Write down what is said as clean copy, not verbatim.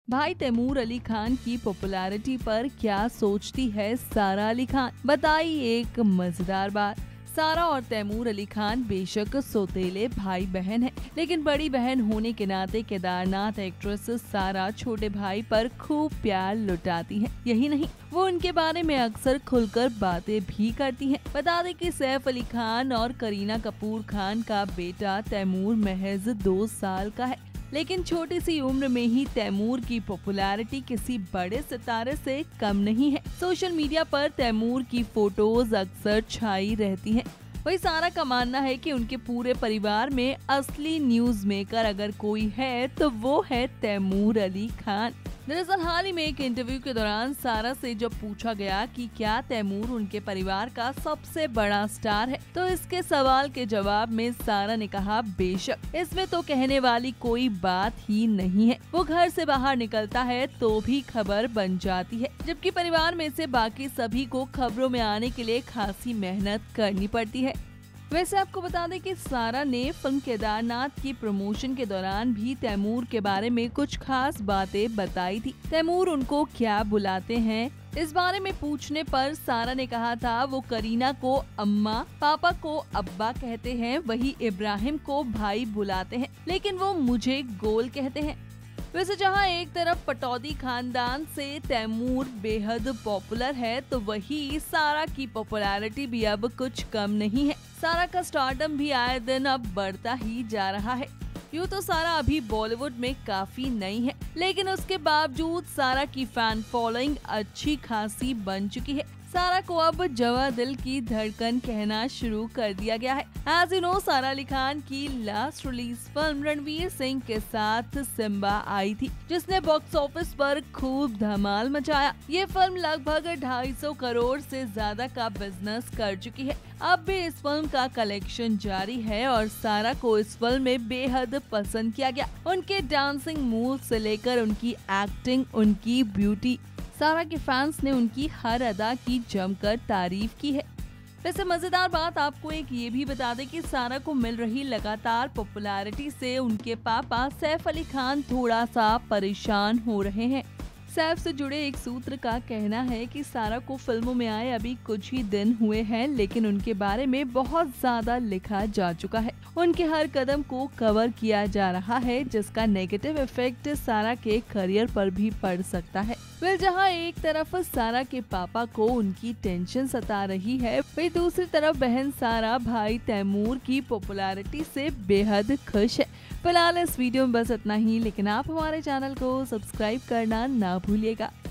भाई तैमूर अली खान की पॉपुलैरिटी पर क्या सोचती है सारा अली खान, बताई एक मजेदार बात। सारा और तैमूर अली खान बेशक सौतेले भाई बहन हैं, लेकिन बड़ी बहन होने के नाते केदारनाथ एक्ट्रेस सारा छोटे भाई पर खूब प्यार लुटाती हैं। यही नहीं, वो उनके बारे में अक्सर खुलकर बातें भी करती हैं। बता दें कि सैफ अली खान और करीना कपूर खान का बेटा तैमूर महज 2 साल का है, लेकिन छोटी सी उम्र में ही तैमूर की पॉपुलैरिटी किसी बड़े सितारे से कम नहीं है। सोशल मीडिया पर तैमूर की फोटोज अक्सर छाई रहती हैं। वही सारा का मानना है कि उनके पूरे परिवार में असली न्यूज मेकर अगर कोई है तो वो है तैमूर अली खान। दरअसल हाल ही में एक इंटरव्यू के दौरान सारा से जब पूछा गया कि क्या तैमूर उनके परिवार का सबसे बड़ा स्टार है, तो इसके सवाल के जवाब में सारा ने कहा बेशक, इसमें तो कहने वाली कोई बात ही नहीं है। वो घर से बाहर निकलता है तो भी खबर बन जाती है, जबकि परिवार में से बाकी सभी को खबरों में आने के लिए खासी मेहनत करनी पड़ती है। वैसे आपको बता दें कि सारा ने फिल्म केदारनाथ की प्रमोशन के दौरान भी तैमूर के बारे में कुछ खास बातें बताई थी। तैमूर उनको क्या बुलाते हैं, इस बारे में पूछने पर सारा ने कहा था वो करीना को अम्मा, पापा को अब्बा कहते हैं, वही इब्राहिम को भाई बुलाते हैं, लेकिन वो मुझे गोल कहते हैं। वैसे जहां एक तरफ पटौदी खानदान से तैमूर बेहद पॉपुलर है, तो वही सारा की पॉपुलैरिटी भी अब कुछ कम नहीं है। सारा का स्टारडम भी आए दिन अब बढ़ता ही जा रहा है। यूँ तो सारा अभी बॉलीवुड में काफी नई है, लेकिन उसके बावजूद सारा की फैन फॉलोइंग अच्छी खासी बन चुकी है। सारा को अब जवा दिल की धड़कन कहना शुरू कर दिया गया है। एज यू नो, सारा अली खान की last release film Ranveer Singh के साथ सिम्बा आई थी, जिसने बॉक्स ऑफिस पर खूब धमाल मचाया। ये फिल्म लगभग 250 करोड़ से ज्यादा का बिजनेस कर चुकी है। अब भी इस फिल्म का कलेक्शन जारी है और सारा को इस फिल्म में बेहद पसंद किया गया। उनके डांसिंग मूव से लेकर उनकी एक्टिंग, उनकी ब्यूटी, सारा के फैंस ने उनकी हर अदा की जमकर तारीफ की है। वैसे मजेदार बात आपको एक ये भी बता दें कि सारा को मिल रही लगातार पॉपुलैरिटी से उनके पापा सैफ अली खान थोड़ा सा परेशान हो रहे हैं। सैफ से जुड़े एक सूत्र का कहना है कि सारा को फिल्मों में आए अभी कुछ ही दिन हुए हैं, लेकिन उनके बारे में बहुत ज्यादा लिखा जा चुका है। उनके हर कदम को कवर किया जा रहा है, जिसका नेगेटिव इफेक्ट सारा के करियर पर भी पड़ सकता है। जहां एक तरफ सारा के पापा को उनकी टेंशन सता रही है, वहीं दूसरी तरफ बहन सारा भाई तैमूर की पॉपुलैरिटी से बेहद खुश है। फिलहाल इस वीडियो में बस इतना ही, लेकिन आप हमारे चैनल को सब्सक्राइब करना ना भूलिएगा।